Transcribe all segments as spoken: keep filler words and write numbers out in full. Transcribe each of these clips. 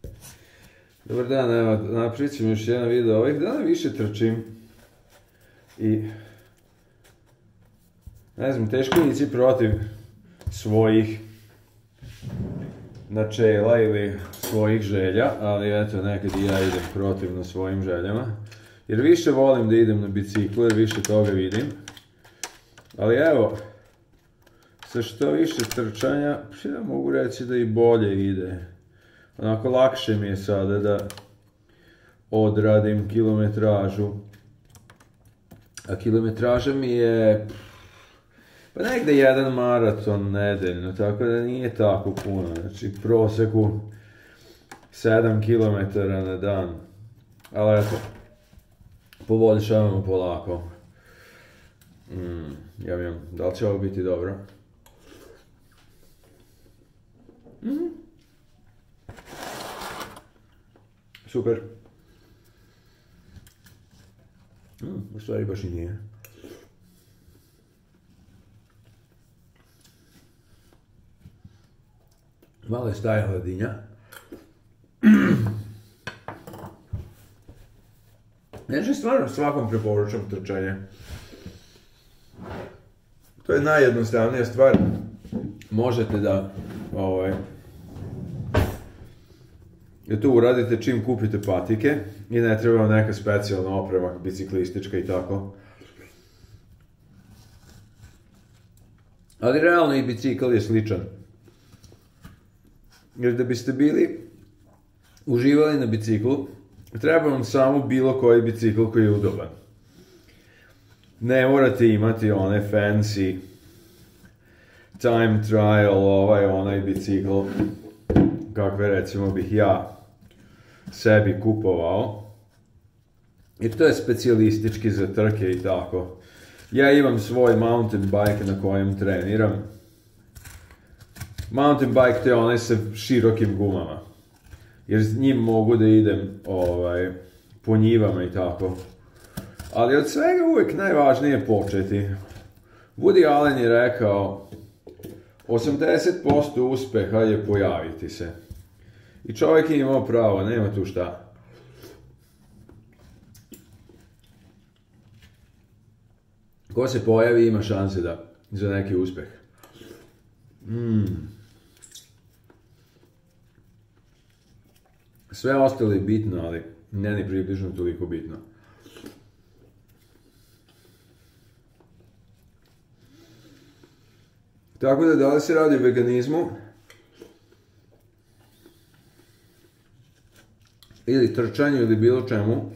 Dobar dan, evo, napravit ćemo još jedan video. Ovih dana više trčim i ne znam, teško je ići protiv svojih načela ili svojih želja, ali eto, nekad i ja idem protivno svojim željama. Jer više volim da idem na biciklu, jer više toga vidim. Ali evo, sa što više trčanja, ja mogu reći da i bolje ide. Onako, lakše mi je sada da odradim kilometražu. A kilometraža mi je pa negde jedan maraton nedeljno, tako da nije tako puno. Znači, proseku sedam kilometara na dan. Ali eto, poboljšavamo polako. Mm, ja vidim, da li će ovo biti dobro? Mm. Super. Mm, u stvari baš i nije. Malo je staja hladinja. Znači, stvarno svakom preporučam trčanje. To je najjednostavnija stvar. Možete da ovaj, da to uradite čim kupite patike i ne treba vam neka specijalna oprema, biciklistička i tako. Ali realno i bicikl je sličan. Jer da biste bili uživali na biciklu, treba vam samo bilo koji bicikl koji je udoban. Ne morate imati one fancy time trial, ovaj, onaj bicikl, kakve recimo bih ja sebi kupovao. Jer to je specijalistički za trke i tako. Ja imam svoj mountain bike na kojem treniram. Mountain bike to je onaj sa širokim gumama. Jer s njim mogu da idem ovaj, po njivama i tako. Ali od svega uvijek najvažnije je početi. Woody Allen je rekao, osamdeset posto uspeha je pojaviti se. I čovjek je imao pravo, nema tu šta. Ko se pojavi ima šanse da, za neki uspeh. Mm. Sve ostalo je bitno, ali ne ni približno toliko bitno. Tako da, da li se radi o veganizmu ili trčanju ili bilo čemu,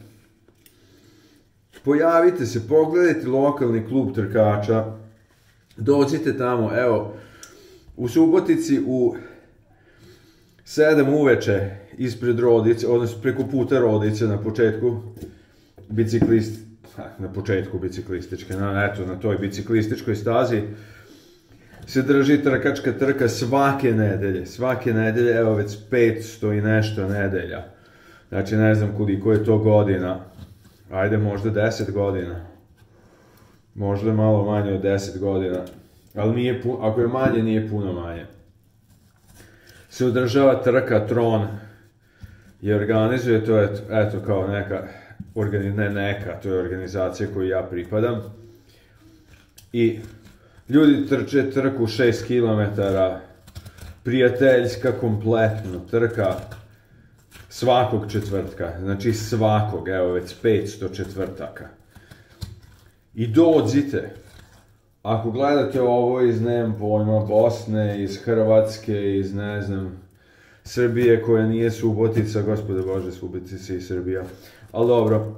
pojavite se, pogledajte lokalni klub trkača, dođite tamo, evo, u Subotici u sedam uveče ispred Rodice, odnosno preko puta Rodice na početku biciklist, na početku biciklističke, na, eto, na toj biciklističkoj stazi se drži trkačka trka svake nedelje, svake nedelje, evo već petsto i nešto nedelja. Znači, ne znam koliko je to godina, ajde možda deset godina, možda malo manje od deset godina, ali nije puno, ako je manje, nije puno manje. Se održava trka Tron i organizuje, to je, eto, kao neka, organi, ne neka, to je organizacija koju ja pripadam. I ljudi trče trku šest kilometara, prijateljska kompletno, trka svakog četvrtka, znači svakog, evo već petsto četvrtaka. I dođite, ako gledate ovo iz, nemam pojma, Bosne, iz Hrvatske, iz, ne znam, Srbije koja nije Subotica, gospode Bože, Subotica i Srbija, ali dobro,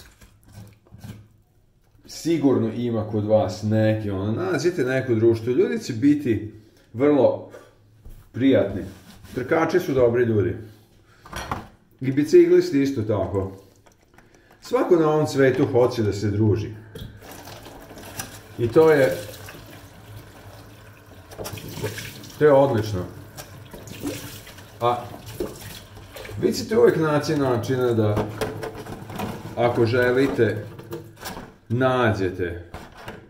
sigurno ima kod vas neki, ono, nađite neko društvo, ljudi će biti vrlo prijatni, trkači su dobri ljudi, i biciklisti isto tako, svako na ovom svetu hoće da se druži. I to je, to je odlično. A vi ćete uvijek naći načina da, ako želite, nađete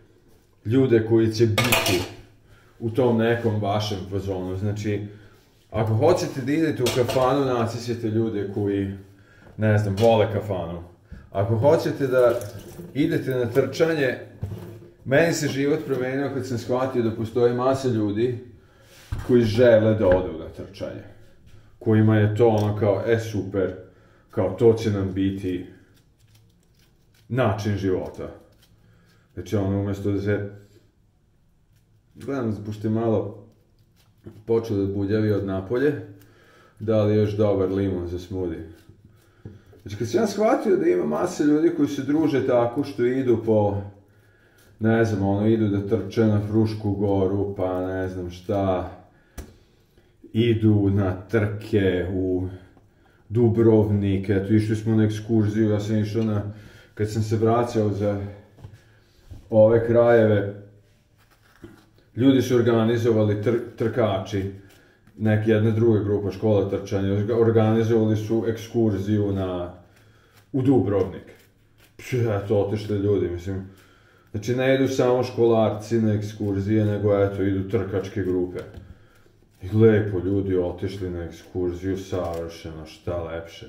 ljude koji će biti u tom nekom vašem fazonu. Znači, ako hoćete da idete u kafanu, nacisite ljude koji, ne znam, vole kafanu. Ako hoćete da idete na trčanje, meni se život promenio kad sam shvatio da postoji masa ljudi koji žele da odu na trčanje. Kojima je to ono kao, e super, kao to će nam biti način života. Znači ono, umjesto da se, gledam, pošto je malo počeo da budjavi od napolje, da li još dobar limun za smoothie. Znači kad sam ja shvatio da ima masa ljudi koji se druže tako što idu po, ne znam, ono, idu da trče na Frušku goru, pa ne znam šta, idu na trke u Dubrovnik, eto, išli smo na ekskurziju, ja sam išao na, kad sam se vraćao za ove krajeve, ljudi su organizovali tr trkači, neka jedna druga grupa škola trčanja, organizovali su ekskurziju na, u Dubrovnik. Eto, otišli ljudi, mislim. Znači, ne idu samo školarci na ekskurzije, nego eto, idu trkačke grupe. I lepo ljudi otišli na ekskurziju, savršeno, šta lepše.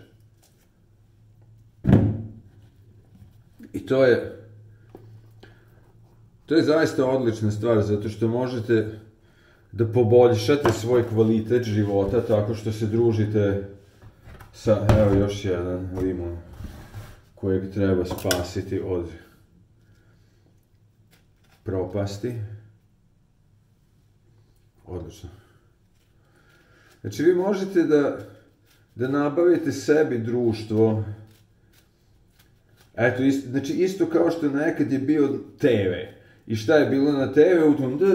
I to je, to je zaista odlična stvar, zato što možete da poboljšate svoj kvalitet života tako što se družite sa, evo još jedan limun, kojeg treba spasiti od propasti. Odlično. Znači vi možete da, da nabavite sebi društvo. Eto, isto, znači isto kao što nekad je bio te ve. I šta je bilo na te ve? U tom...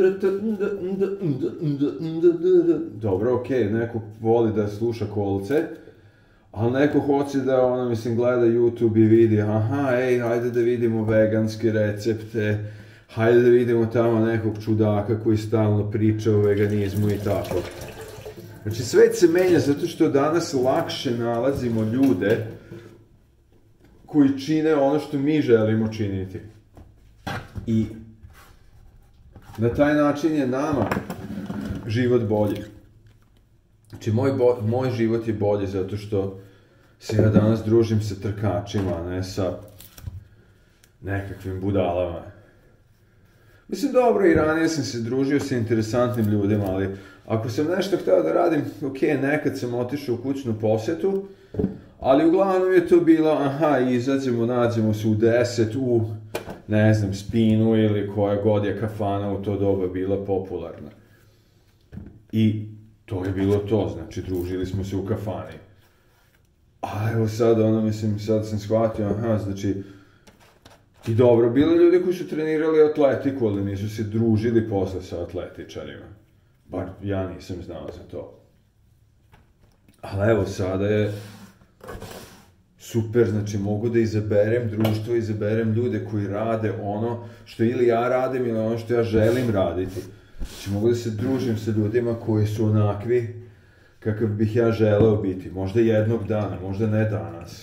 Dobro, okej, okay, neko voli da sluša kolce, ali neko hoće da, ono, mislim, gleda YouTube i vidi, aha, ej, hajde da vidimo veganske recepte, hajde da vidimo tamo nekog čudaka koji stalno priča o veganizmu i tako. Znači, svet se menja zato što danas lakše nalazimo ljude koji čine ono što mi želimo činiti. I na taj način je nama život bolji. Znači, moj, bo, moj život je bolji zato što se ja danas družim sa trkačima, ne sa nekakvim budalama. Mislim, dobro, i ranije sam se družio sa interesantnim ljudima, ali ako sam nešto htio da radim, ok, nekad sam otišao u kućnu posjetu, ali uglavnom je to bilo, aha, izađemo, nađemo se u deset u, ne znam, Spinu ili koja god je kafana u to doba bila popularna. I to je bilo to, znači, družili smo se u kafani. A evo sad, ono, mislim, sad sam shvatio, aha, znači, i dobro, bili ljudi koji su trenirali atletiku, ali nisu se družili posle sa atletičarima. Bar ja nisam znao za to. Ali evo, sada je super, znači mogu da izaberem društvo, izaberem ljude koji rade ono što ili ja radim ili ono što ja želim raditi. Znači mogu da se družim sa ljudima koji su onakvi kakav bih ja želeo biti. Možda jednog dana, možda ne danas.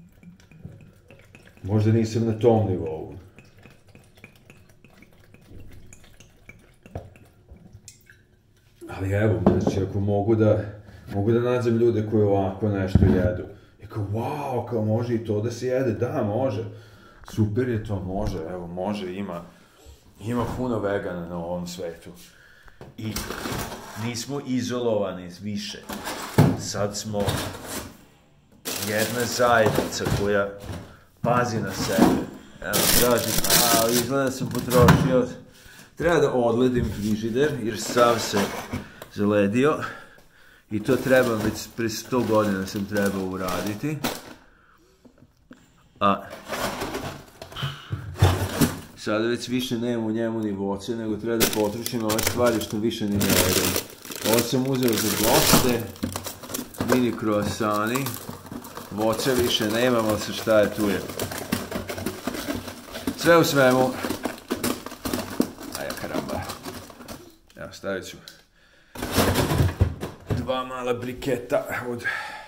Možda nisam na tom nivou. Ali evo, znači ako mogu da, mogu da nađem ljude koji ovako nešto jedu. I kao, wow, kao može i to da se jede? Da, može. Super je to, može, evo, može, ima, ima puno vegana na ovom svetu. I nismo izolovani više. Sad smo jedna zajednica koja pazi na sebe. Evo, tražim, a, izgleda sam potrošio. Treba da odledim frižider, jer sav se zaledio. I to treba, već pre sto godina sam trebao uraditi. A sada već više nema u njemu ni voće, nego treba da potrošim ove stvari što više ni ne jedem. Ovo sam uzeo za goste, mini croissani, voća više nemam, ali se šta je tu je. Sve u svemu, aja karamba, evo stavit ću dva mala briketa od,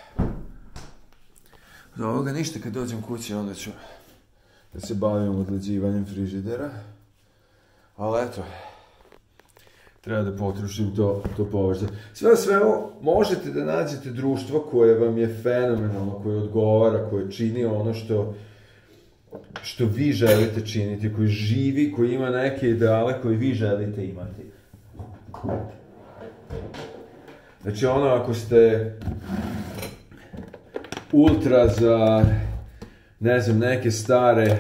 od ovoga, ništa, kad dođem kući onda ću da se bavim odleđivanjem frižidera, ali eto, treba da potrošim to, to povrće. Sve sve možete da nađete društvo koje vam je fenomenalno, koje odgovara, koje čini ono što, što vi želite činiti, koji živi, koji ima neke ideale koje vi želite imati. Znači ono, ako ste ultra za, ne znam, neke stare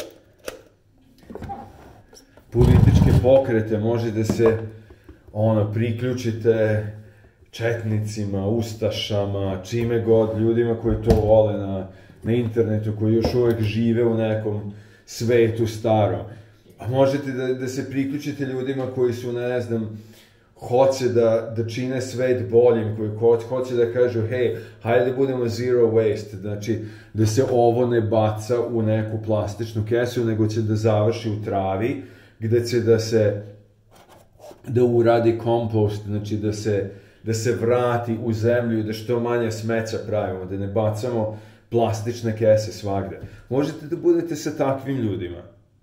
političke pokrete, možete se ono, priključite četnicima, ustašama, čime god, ljudima koji to vole na, na internetu, koji još uvijek žive u nekom svetu starom. A možete da, da se priključite ljudima koji su, ne znam, hoće da, da čine svet boljim, koji hoće, hoće da kažu, hej, hajde da budemo zero waste, znači da se ovo ne baca u neku plastičnu kesu, nego će da završi u travi, gde će da se, da uradi kompost, znači da se, da se vrati u zemlju i da što manje smeća pravimo, da ne bacamo plastične kese svagde. Možete da budete sa takvim ljudima.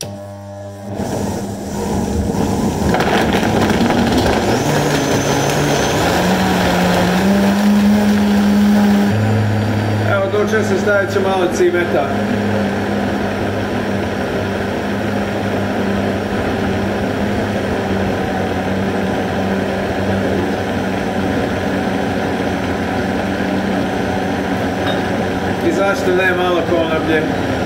Evo, dođem se, stavit ću malo cimeta. I zašto ne malo konoplje?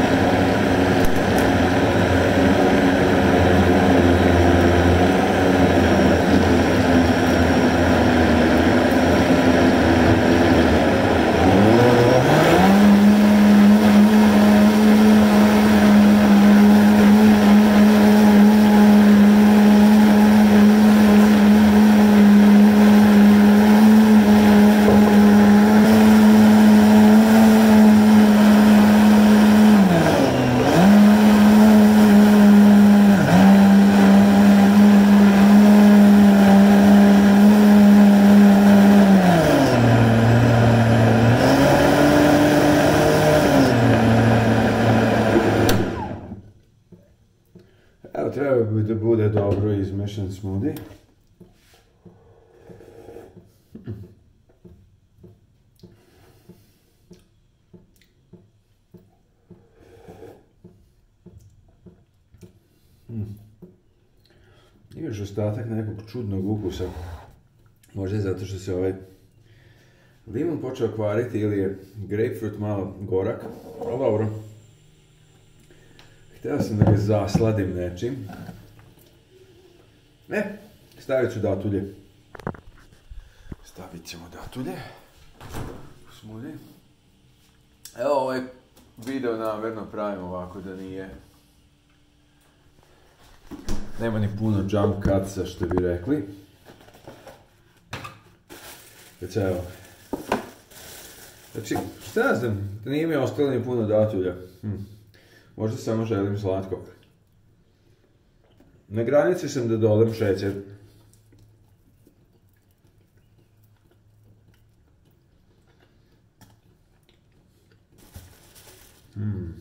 Evo, treba bi da bude dobro izmešan smoothie. Mm. Imaš ostatak nekog čudnog ukusa. Možda je zato što se ovaj limun počeo kvariti ili je grapefruit malo gorak. Ali dobro. Htio sam da ga zasladim nečim. E, stavit ću datulje. Stavit ćemo datulje. U smoothie. Evo ovaj video namjerno pravim ovako da nije... Nema ni puno jump cutsa, što bi rekli. Već evo. Znači, šta ja znam, da nije mi ostalo ni puno datulja. Hm. Možda samo želim slatko. Na granici sam da dodam šećer. Mm.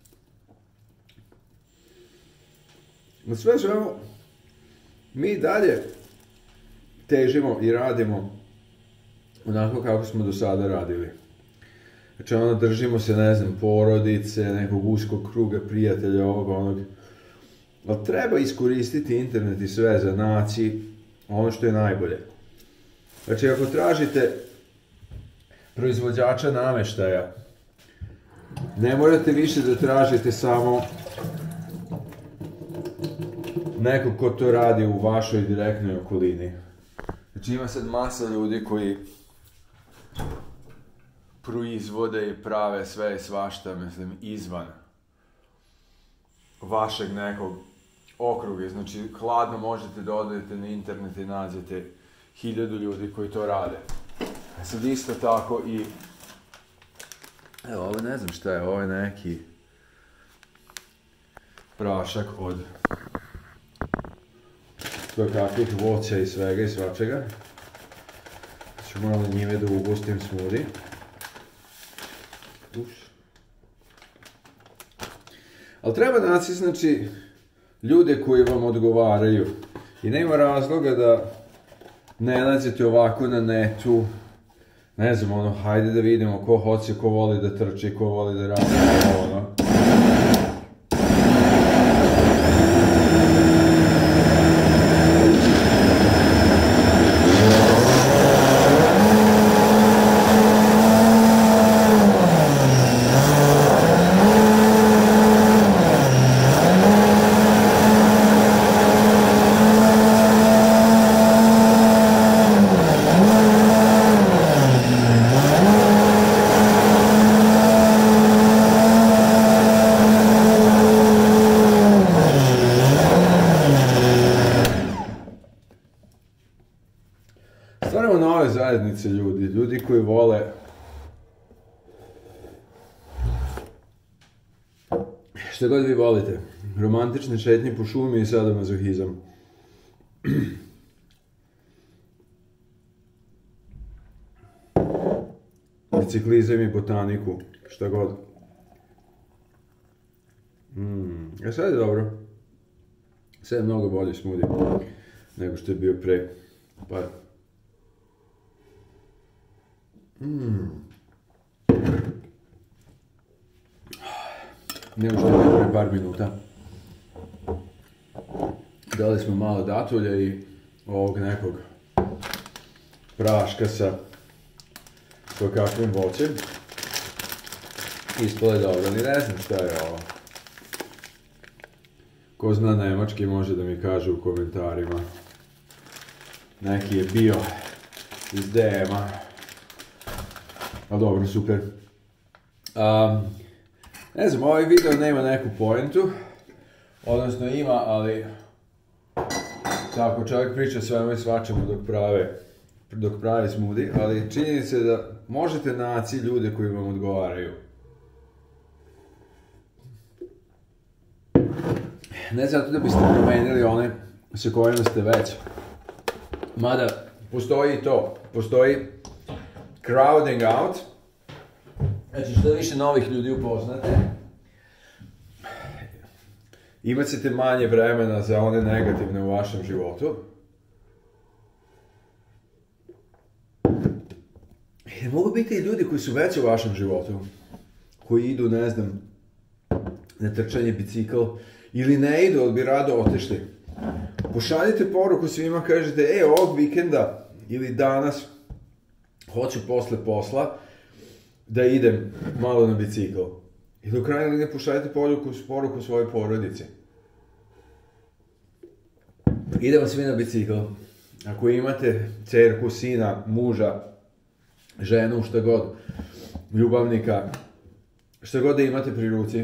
No sve svemu, mi dalje težimo i radimo onako kako smo do sada radili. Znači ono, držimo se, ne znam, porodice, nekog uskog kruga prijatelja, ovog, onog. Ali treba iskoristiti internet i sve za naći ono što je najbolje. Znači ako tražite proizvođača namještaja, ne morate više da tražite samo nekog ko to radi u vašoj direktnoj okolini. Znači ima sad masa ljudi koji proizvode i prave sve i svašta, mislim, izvan vašeg nekog okruga. Znači, hladno možete da odete na internet i nađete hiljadu ljudi koji to rade. Sad isto tako i... Evo, ovo ne znam šta je, ovo je neki prašak od koje kakvih voća i svega i svačega. Ću malo njime da ugostim smoothie. Ali treba naći, znači, ljude koji vam odgovaraju. I nema razloga da ne nađete ovako na netu, ne znam, ono, hajde da vidimo ko hoće, ko voli da trči, ko voli da radi, ono. Stvaramo nove zajednice ljudi, ljudi koji vole što god vi volite, romantične šetnje po šumi i sadomazohizam. Biciklizam i botaniku, šta god. Mm, a sad je dobro. Sad je mnogo bolji smoothie nego što je bio pre. Pa Mm. Nego što je bilo pre par minuta. Dali smo malo datulja i ovog nekog praška sa koje kakvim voćem. Ispalo je dobro, ni ne znam šta je ovo. Ko zna nemački može da mi kaže u komentarima. Neki je bio iz D M-a. A dobro, super. Um, ne znam, ovaj video nema neku pointu. Odnosno ima, ali tako čovjek priča svemu i svačemu dok prave, dok pravi smoothie, ali činjenica je da možete naći ljude koji vam odgovaraju. Ne zato da biste promenili one sa kojima ste već. Mada, postoji i to. Postoji crowding out. Znači, što više novih ljudi upoznate, imat ćete manje vremena za one negativne u vašem životu. Jer mogu biti i ljudi koji su već u vašem životu, koji idu, ne znam, na trčanje bicikl, ili ne idu, ali bi rado otišli. Pošaljite poruku svima, kažete, e, ovog vikenda ili danas hoću posle posla da idem malo na bicikl. I do kraja linije pošaljite poruku, poruku svojoj porodici. Idemo svi na bicikl. Ako imate cerku, sina, muža, ženu, šta god, ljubavnika, šta god da imate pri ruci,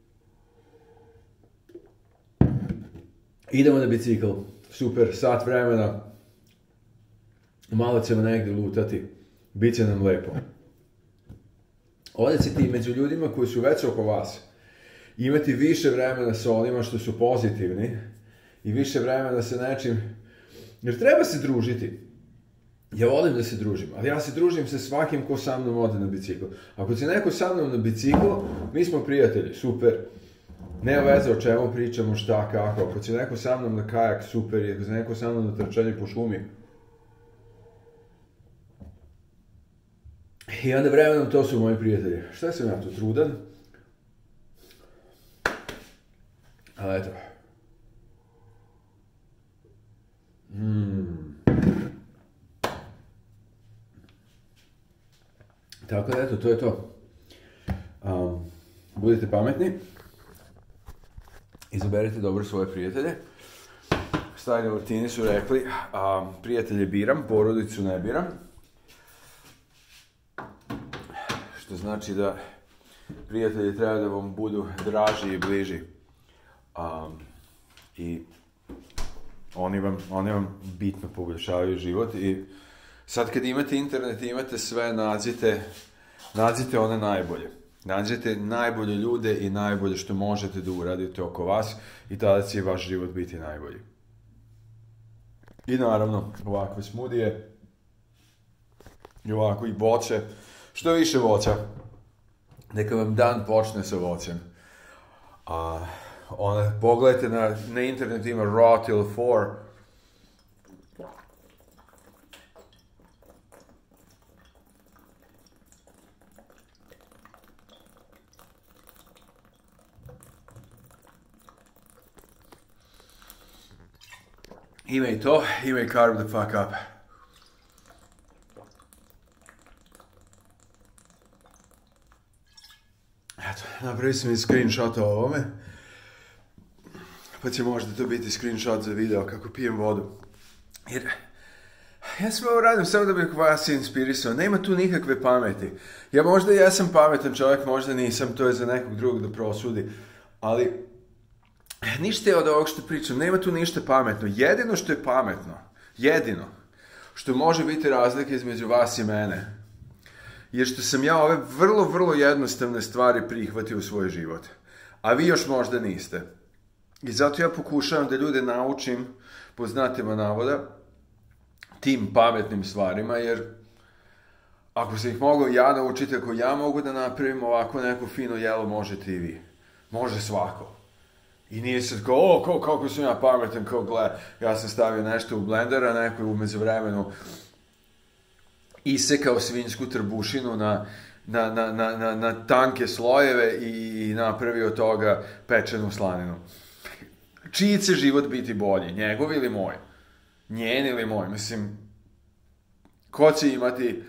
idemo na bicikl. Super, sat vremena, malo ćemo negdje lutati, bit će nam lepo. Ovdje ćete i među ljudima koji su već oko vas imati više vremena sa onima što su pozitivni i više vremena sa nečim, jer treba se družiti. Ja volim da se družim, ali ja se družim sa svakim ko sa mnom ode na bicikl. Ako će neko sa mnom na bicikl, mi smo prijatelji, super. Nema veze o čemu pričamo, šta, kako. Ako će neko sa mnom na kajak, super. I ako će neko sa mnom na trčanje po šumi. I onda vremenom to su moji prijatelji. Šta sam ja tu, trudan? Ali eto. Mm. Tako da eto, to je to. Um, budite pametni. Izaberite dobro svoje prijatelje. Stari Latini su rekli, a, prijatelje biram, porodicu ne biram. Što znači da prijatelji treba da vam budu draži i bliži. A, I oni vam, oni vam bitno poboljšavaju život. I sad kad imate internet i imate sve, nađite, nađite one najbolje. Nađete najbolje ljude i najbolje što možete da uradite oko vas i tada će vaš život biti najbolji. I naravno, ovakve smudije i ovako i voće. Što više voća, neka vam dan počne sa voćem. A, ona, pogledajte na, na internetu ima Raw till four. Ima i to, ima i carb the fuck up. Eto, napravio sam i screenshot o ovome. Pa će možda to biti screenshot za video kako pijem vodu. Jer ja sam ovo radim samo da bih vas inspirisao. Nema tu nikakve pameti. Ja možda jesam pametan čovjek, možda nisam, to je za nekog drugog da prosudi. Ali ništa je od ovog što pričam, nema tu ništa pametno. Jedino što je pametno, jedino što može biti razlika između vas i mene, je što sam ja ove vrlo, vrlo jednostavne stvari prihvatio u svoj život. A vi još možda niste. I zato ja pokušavam da ljude naučim, po znacima navoda, tim pametnim stvarima, jer ako se ih mogu ja naučiti, ako ja mogu da napravim ovako neko fino jelo, možete i vi. Može svako. I nije sad kao, o, kao, kako sam ja pametan, kao, gle, ja sam stavio nešto u blendera, neko je u međuvremenu isekao svinjsku trbušinu na, na, na, na, na, na tanke slojeve i napravio od toga pečenu slaninu. Čiji će život biti bolji, njegov ili moj? Njen ili moj? Mislim, ko će imati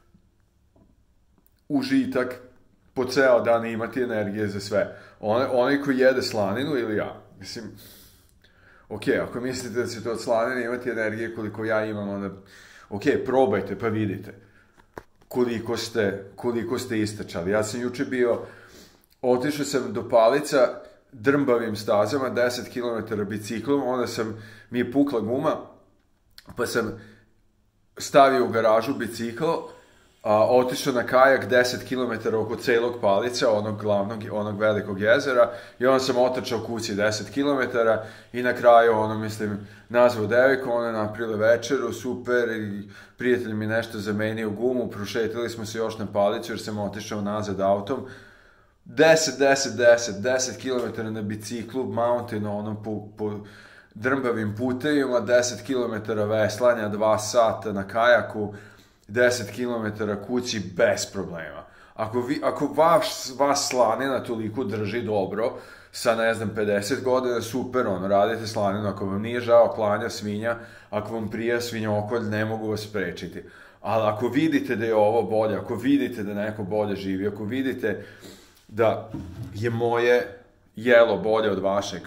užitak po ceo dan i imati energije za sve? On, onaj koji jede slaninu ili ja? Mislim, ok, ako mislite da ćete od slanine imati energije koliko ja imam, onda, ok, probajte pa vidite koliko ste, koliko ste istračali. Ja sam juče bio, otišao sam do Palica drmbavim stazama, deset kilometara biciklom, onda sam, mi je pukla guma, pa sam stavio u garažu bicikl, a, otišao na kajak deset kilometara oko celog Palica, onog glavnog, onog velikog jezera, i onda sam otrčao kući deset kilometara i na kraju, ono, mislim, nazvao devojku, ona je napravila večeru, super, i prijatelj mi nešto zamenio gumu, prošetili smo se još na Palicu jer sam otišao nazad autom, deset, deset, deset, deset kilometara na biciklu, mountain, ono, po, po drmbavim putevima, deset kilometara veslanja, dva sata na kajaku, deset kilometara kući bez problema. Ako, vi, ako vaš, vas slanina toliko drži dobro, sa, ne znam, pedeset godina, super, ono, radite slaninu, ako vam nije žao klanja svinja, ako vam prija svinjokolj, ne mogu vas sprečiti. Ali ako vidite da je ovo bolje, ako vidite da neko bolje živi, ako vidite da je moje jelo bolje od vašeg,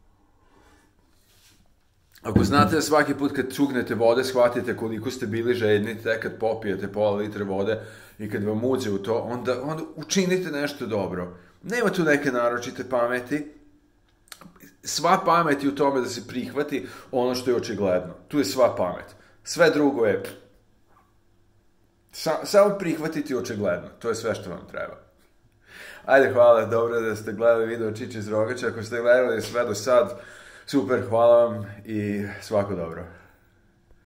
ako znate da svaki put kad cugnete vode, shvatite koliko ste bili žedni, tek kad popijete pola litre vode i kad vam uđe u to, onda, onda učinite nešto dobro. Nema tu neke naročite pameti. Sva pamet je u tome da se prihvati ono što je očigledno. Tu je sva pamet. Sve drugo je... Sa, samo prihvatiti očigledno. To je sve što vam treba. Ajde, hvala, dobro da ste gledali video Čiče iz Rogača. Ako ste gledali sve do sad, super, hvala vam i svako dobro.